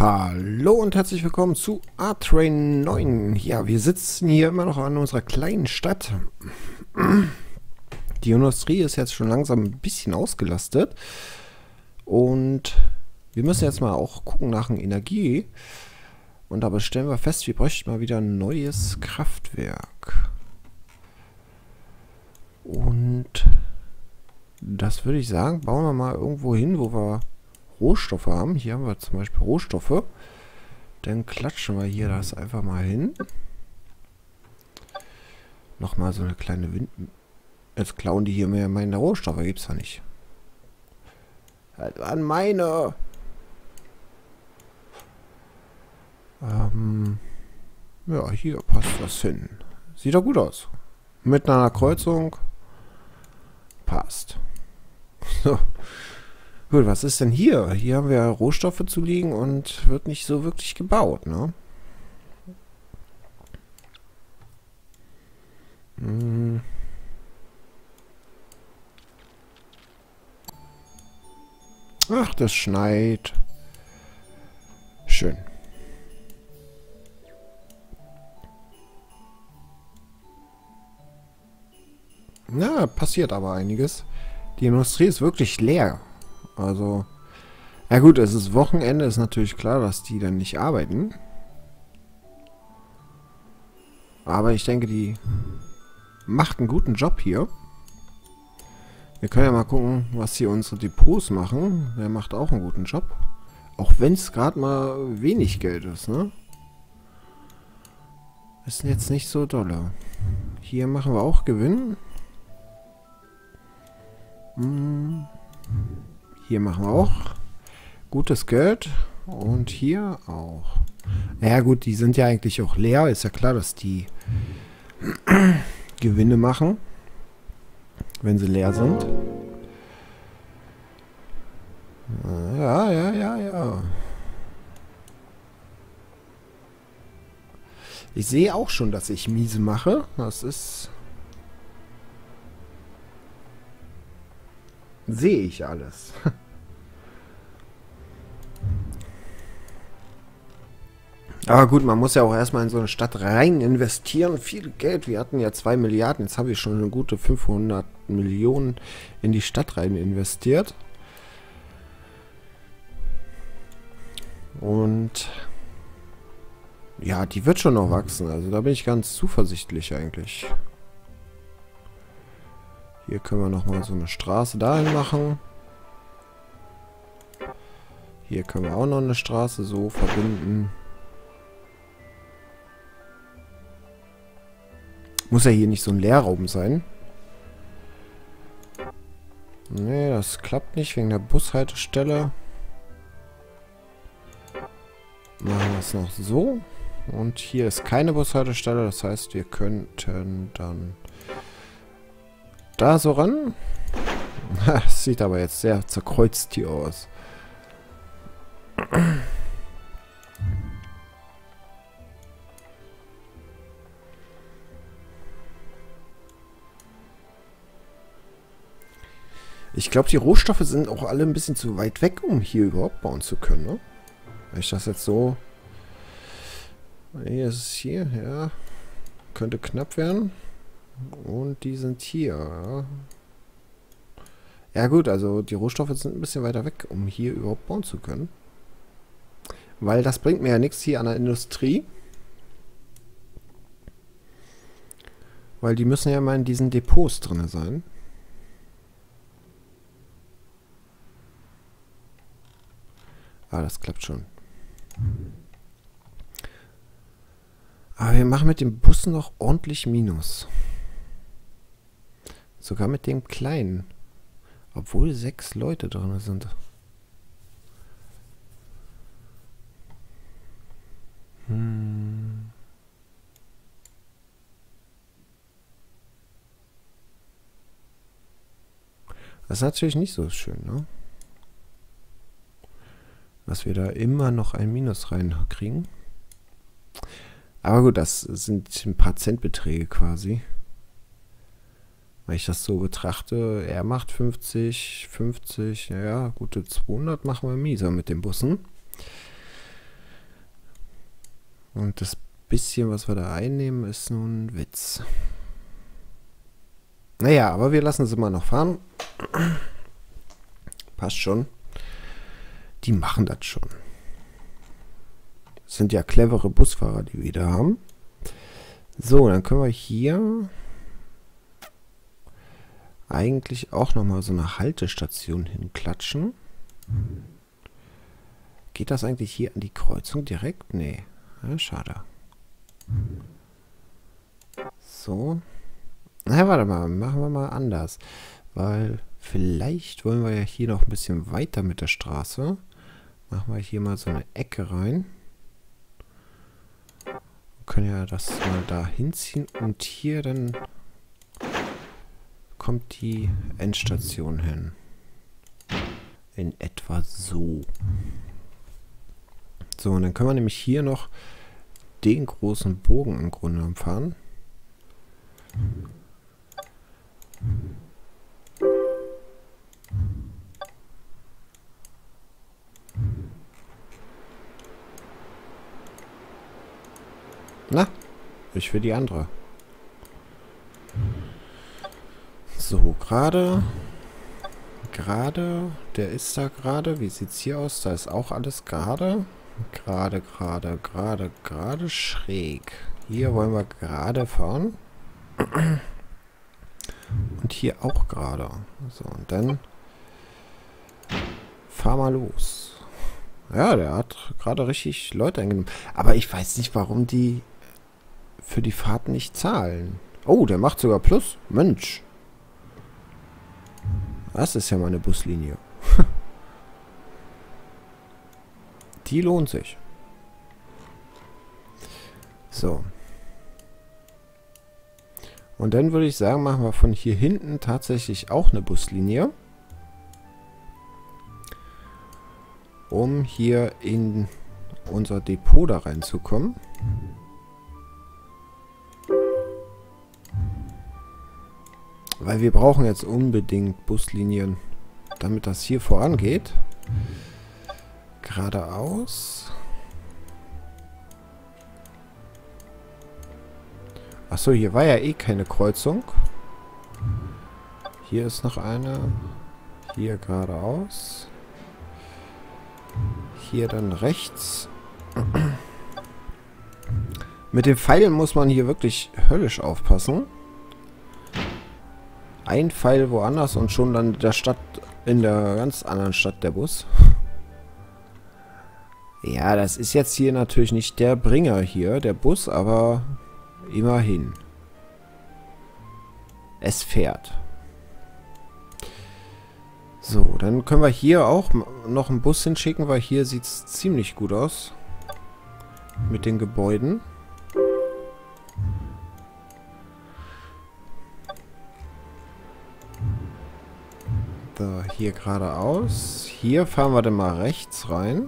Hallo und herzlich willkommen zu A-Train 9. Ja, wir sitzen hier immer noch an unserer kleinen Stadt. Die Industrie ist jetzt schon langsam ein bisschen ausgelastet. Und wir müssen jetzt mal auch gucken nach einer Energie. Und dabei stellen wir fest, wir bräuchten mal wieder ein neues Kraftwerk. Und das würde ich sagen, bauen wir mal irgendwo hin, wo wir Rohstoffe haben. Hier haben wir zum Beispiel Rohstoffe. Dann klatschen wir hier das einfach mal hin. Nochmal so eine kleine Wind... Jetzt klauen die hier mehr meine Rohstoffe. Gibt's ja nicht. Halt an meine! Ja, hier passt das hin. Sieht doch gut aus. Mit einer Kreuzung. Passt. So. Gut, was ist denn hier? Hier haben wir Rohstoffe zu liegen und wird nicht so wirklich gebaut, ne? Ach, das schneit. Schön. Na, passiert aber einiges. Die Industrie ist wirklich leer. Also, ja gut, es ist Wochenende, ist natürlich klar, dass die dann nicht arbeiten. Aber ich denke, die macht einen guten Job hier. Wir können ja mal gucken, was hier unsere Depots machen. Der macht auch einen guten Job. Auch wenn es gerade mal wenig Geld ist, ne? Ist jetzt nicht so dolle. Hier machen wir auch Gewinn. Hier machen wir auch gutes Geld. Und hier auch. Ja gut, die sind ja eigentlich auch leer. Ist ja klar, dass die Gewinne machen, wenn sie leer sind. Ja. Ich sehe auch schon, dass ich miese mache. Das ist... Sehe ich alles. Aber gut, man muss ja auch erstmal in so eine Stadt rein investieren. Viel Geld. Wir hatten ja 2 Milliarden. Jetzt habe ich schon eine gute 500 Millionen in die Stadt rein investiert. Und ja, die wird schon noch wachsen. Also da bin ich ganz zuversichtlich eigentlich. Hier können wir nochmal so eine Straße dahin machen. Hier können wir auch noch eine Straße so verbinden. Muss ja hier nicht so ein Leerraum sein. Nee, das klappt nicht wegen der Bushaltestelle. Machen wir es noch so. Und hier ist keine Bushaltestelle. Das heißt, wir könnten dann da so ran. Das sieht aber jetzt sehr zerkreuzt hier aus. Ich glaube, die Rohstoffe sind auch alle ein bisschen zu weit weg, um hier überhaupt bauen zu können, ne? Wenn ich das jetzt so... Hier ist es hier, ja. Könnte knapp werden. Und die sind hier, ja. Ja gut, also die Rohstoffe sind ein bisschen weiter weg, um hier überhaupt bauen zu können. Weil das bringt mir ja nichts hier an der Industrie. Weil die müssen ja immer in diesen Depots drin sein. Ah, das klappt schon. Aber wir machen mit dem Bus noch ordentlich Minus. Sogar mit dem kleinen. Obwohl 6 Leute drin sind. Das ist natürlich nicht so schön, ne? Dass wir da immer noch ein Minus reinkriegen. Aber gut, das sind ein paar Centbeträge quasi. Wenn ich das so betrachte, er macht 50, 50, ja, gute 200 machen wir mieser mit den Bussen. Und das bisschen, was wir da einnehmen, ist nun ein Witz. Naja, aber wir lassen sie mal noch fahren. Passt schon. Die machen das schon. Das sind ja clevere Busfahrer, die wir da haben. So, dann können wir hier eigentlich auch nochmal so eine Haltestation hinklatschen. Geht das eigentlich hier an die Kreuzung direkt? Nee. Ja, schade. So. Na, warte mal. Machen wir mal anders. Weil vielleicht wollen wir ja hier noch ein bisschen weiter mit der Straße. Machen wir hier mal so eine Ecke rein. Wir können ja das mal da hinziehen. Und hier dann kommt die Endstation hin. In etwa so. So, und dann können wir nämlich hier noch den großen Bogen im Grunde fahren. Na, ich will die andere. So, gerade, der ist da gerade. Wie sieht's hier aus? Da ist auch alles gerade. Gerade, schräg. Hier wollen wir gerade fahren. Und hier auch gerade. So, und dann fahr mal los. Ja, der hat gerade richtig Leute eingenommen. Aber ich weiß nicht, warum die für die Fahrt nicht zahlen. Oh, der macht sogar Plus. Mensch. Das ist ja mal eine Buslinie. Die lohnt sich. So. Und dann würde ich sagen, machen wir von hier hinten tatsächlich auch eine Buslinie. Um hier in unser Depot da reinzukommen. Weil wir brauchen jetzt unbedingt Buslinien, damit das hier vorangeht. Geradeaus. Achso, hier war ja eh keine Kreuzung. Hier ist noch eine. Hier geradeaus. Hier dann rechts. Mit den Pfeilen muss man hier wirklich höllisch aufpassen. Ein Pfeil woanders und schon dann in der ganz anderen Stadt der Bus. Ja, das ist jetzt hier natürlich nicht der Bringer hier, der Bus, aber immerhin. Es fährt. So, dann können wir hier auch noch einen Bus hinschicken, weil hier sieht es ziemlich gut aus. Mit den Gebäuden. So, hier geradeaus. Hier fahren wir dann mal rechts rein.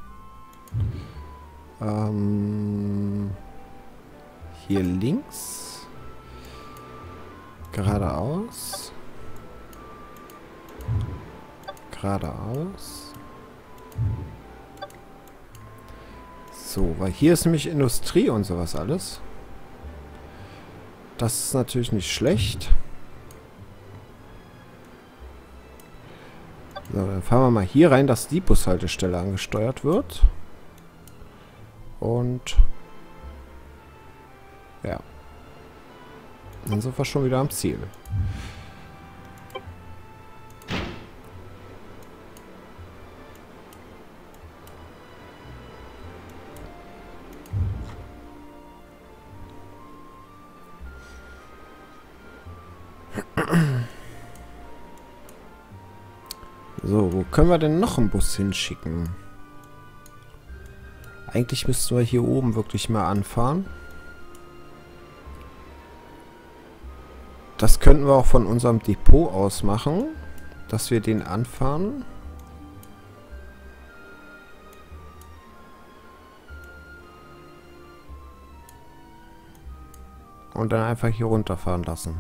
Hier links. Geradeaus. Geradeaus. So, weil hier ist nämlich Industrie und sowas alles. Das ist natürlich nicht schlecht. So, dann fahren wir mal hier rein, dass die Bushaltestelle angesteuert wird. Und ja. Dann sind wir schon wieder am Ziel. So, wo können wir denn noch einen Bus hinschicken? Eigentlich müssten wir hier oben wirklich mal anfahren. Das könnten wir auch von unserem Depot aus machen, dass wir den anfahren. Und dann einfach hier runterfahren lassen.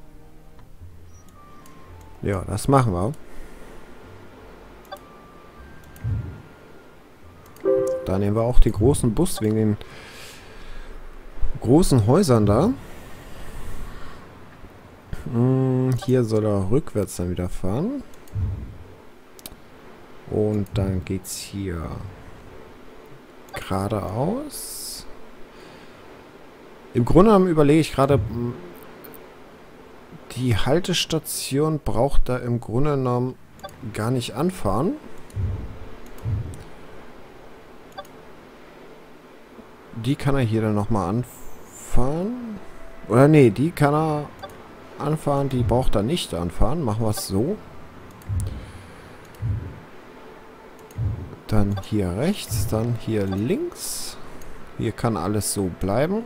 Ja, das machen wir. Da nehmen wir auch den großen Bus wegen den großen Häusern da. Hier soll er rückwärts dann wieder fahren. Und dann geht's hier geradeaus. Im Grunde genommen überlege ich gerade, die Haltestation braucht da im Grunde genommen gar nicht anfahren. Die kann er hier dann nochmal anfahren. Oder nee, die kann er anfahren, die braucht er nicht anfahren. Machen wir es so. Dann hier rechts, dann hier links. Hier kann alles so bleiben.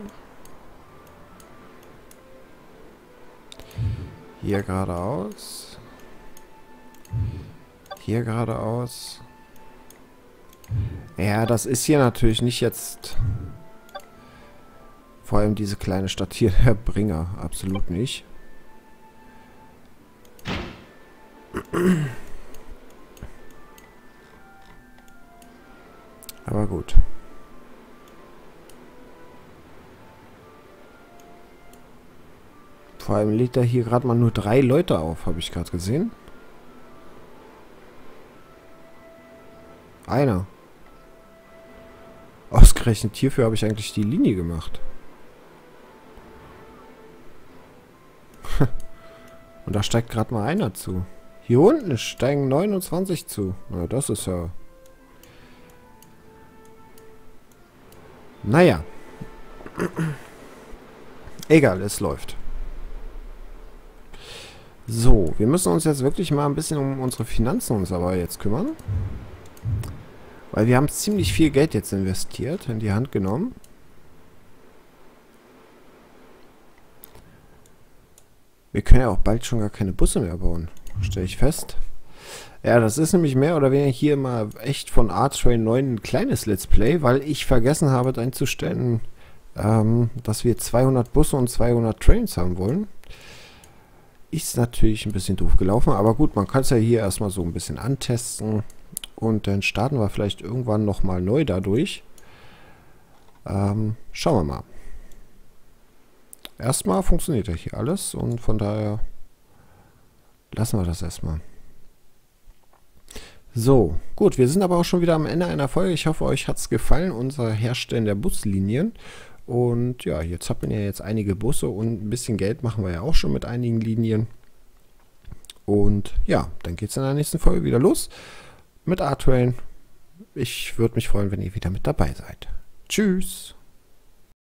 Hier geradeaus. Hier geradeaus. Ja, das ist hier natürlich nicht jetzt... Vor allem diese kleine Stadt hier, der Bringer. Absolut nicht. Aber gut. Vor allem legt er hier gerade mal nur 3 Leute auf, habe ich gerade gesehen. Einer. Ausgerechnet hierfür habe ich eigentlich die Linie gemacht. Und da steigt gerade mal einer zu. Hier unten steigen 29 zu. Na, das ist ja... Naja. Egal, es läuft. So, wir müssen uns jetzt wirklich mal ein bisschen um unsere Finanzen uns aber jetzt kümmern. Weil wir haben ziemlich viel Geld jetzt investiert, in die Hand genommen. Wir können ja auch bald schon gar keine Busse mehr bauen. Stelle ich fest. Ja, das ist nämlich mehr oder weniger hier mal echt von R-Train 9 ein kleines Let's Play, weil ich vergessen habe einzustellen, dass wir 200 Busse und 200 Trains haben wollen. Ist natürlich ein bisschen doof gelaufen, aber gut, man kann es ja hier erstmal so ein bisschen antesten und dann starten wir vielleicht irgendwann nochmal neu dadurch. Schauen wir mal. Erstmal funktioniert ja hier alles und von daher lassen wir das erstmal. So, gut, wir sind aber auch schon wieder am Ende einer Folge. Ich hoffe, euch hat es gefallen, unser Herstellen der Buslinien. Und ja, jetzt hat man ja jetzt einige Busse und ein bisschen Geld machen wir ja auch schon mit einigen Linien. Und ja, dann geht es in der nächsten Folge wieder los mit R-Train. Ich würde mich freuen, wenn ihr wieder mit dabei seid. Tschüss!